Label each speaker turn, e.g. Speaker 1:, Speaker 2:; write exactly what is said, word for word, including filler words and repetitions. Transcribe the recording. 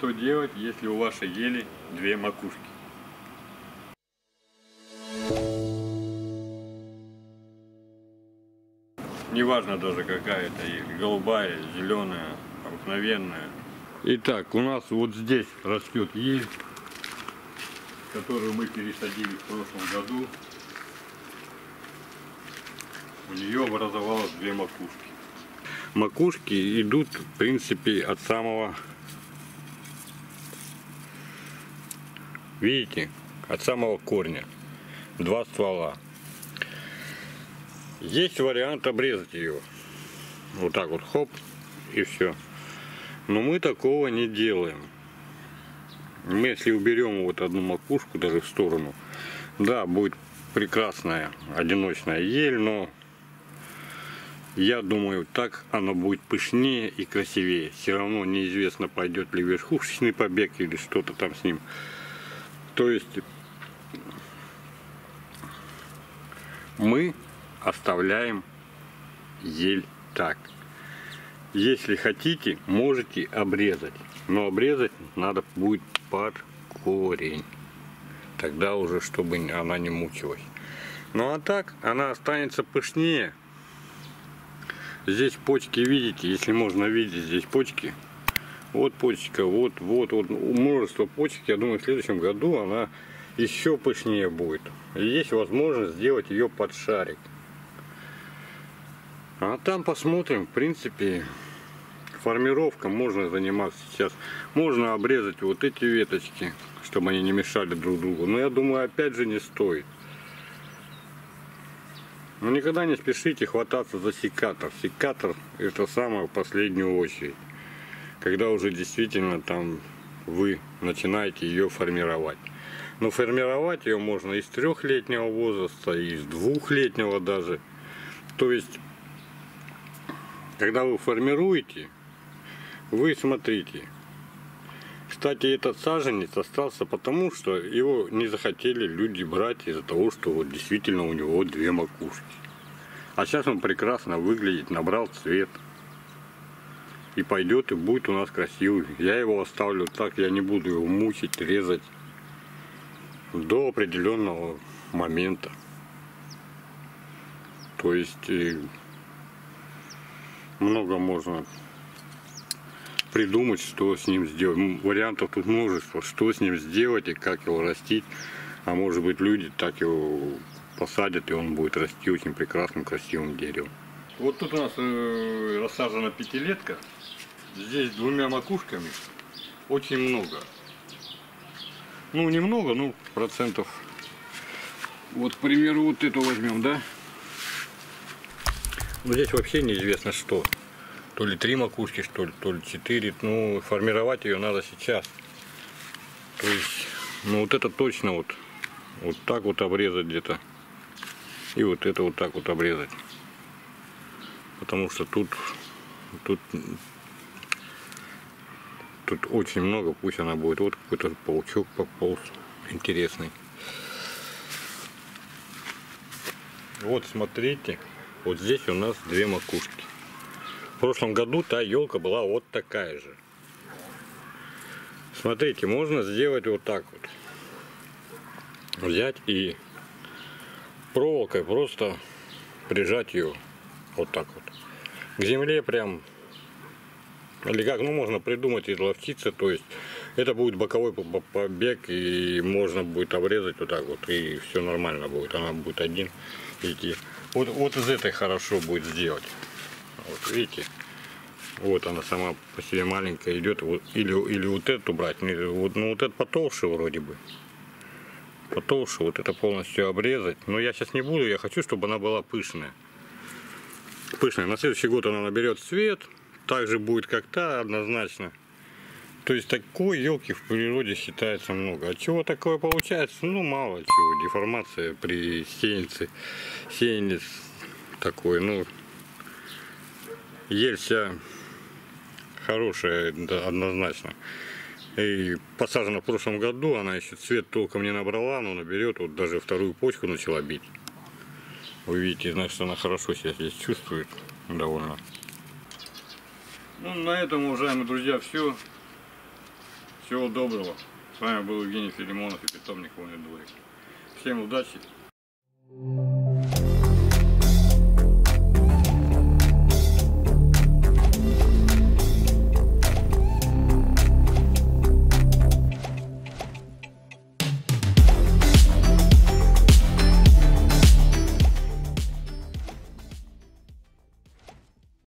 Speaker 1: что делать, если у вашей ели две макушки. Неважно даже какая это ель, голубая, зеленая, обыкновенная. Итак, у нас вот здесь растет ель, которую мы пересадили в прошлом году. У нее образовалось две макушки. Макушки идут, в принципе, от самого, видите, от самого корня. Два ствола. Есть вариант обрезать ее. Вот так вот, хоп, и все. Но мы такого не делаем. Мы, если уберем вот одну макушку даже в сторону, да, будет прекрасная одиночная ель, но я думаю, так оно будет пышнее и красивее. Все равно неизвестно, пойдет ли верхушечный побег или что-то там с ним. То есть мы оставляем ель так. Если хотите, можете обрезать. Но обрезать надо будет под корень. Тогда уже, чтобы она не мучилась. Ну а так, она останется пышнее. Здесь почки, видите, если можно видеть, здесь почки. Вот почка, вот, вот, вот, множество почек. Я думаю, в следующем году она еще пышнее будет. И есть возможность сделать ее под шарик. А там посмотрим, в принципе, формировка можно заниматься сейчас. Можно обрезать вот эти веточки, чтобы они не мешали друг другу. Но я думаю, опять же, не стоит. Но никогда не спешите хвататься за секатор. Секатор — это самое в последнюю очередь. Когда уже действительно там вы начинаете ее формировать. Но формировать ее можно из трехлетнего возраста, и из двухлетнего даже. То есть, когда вы формируете, вы смотрите. Кстати, этот саженец остался потому, что его не захотели люди брать из-за того, что вот действительно у него две макушки. А сейчас он прекрасно выглядит, набрал цвет. И пойдет, и будет у нас красивый. Я его оставлю так, я не буду его мучить, резать до определенного момента. То есть много можно придумать, что с ним сделать. Вариантов тут множество, что с ним сделать и как его растить. А может быть, люди так его посадят, и он будет расти очень прекрасным, красивым деревом. Вот тут у нас э, рассажена пятилетка. Здесь двумя макушками очень много. Ну, немного, ну, процентов. Вот, к примеру, вот эту возьмем, да? Ну, здесь вообще неизвестно что. То ли три макушки, что ли, то ли четыре. Ну, формировать ее надо сейчас. То есть, ну, вот это точно вот, вот так вот обрезать где-то. И вот это вот так вот обрезать. Потому что тут, тут, тут очень много, пусть она будет. Вот какой-то паучок пополз интересный. Вот смотрите, вот здесь у нас две макушки. В прошлом году та елка была вот такая же. Смотрите, можно сделать вот так вот. Взять и проволокой просто прижать ее вот так вот к земле прям. Или как, ну, можно придумать изловчиться, то есть это будет боковой побег, и можно будет обрезать вот так вот, и все нормально будет, она будет один идти. Вот, вот из этой хорошо будет сделать. Вот видите, вот она сама по себе маленькая идет, вот, или, или вот эту брать, вот, ну вот это потолще вроде бы. Потолще, вот это полностью обрезать. Но я сейчас не буду, я хочу, чтобы она была пышная. Пышная. На следующий год она наберет цвет, так же будет как та, однозначно. То есть такой елки в природе считается много. От чего такое получается? Ну, мало чего. Деформация при сеянце. Сеянец такой, ну, ель вся хорошая, да, однозначно. И посажена в прошлом году, она еще цвет толком не набрала, но наберет, вот даже вторую почку начала бить. Вы видите, значит, она хорошо себя здесь чувствует довольно. Ну, на этом, уважаемые друзья, все. Всего доброго. С вами был Евгений Филимонов и питомник Умный Дворик. Всем удачи.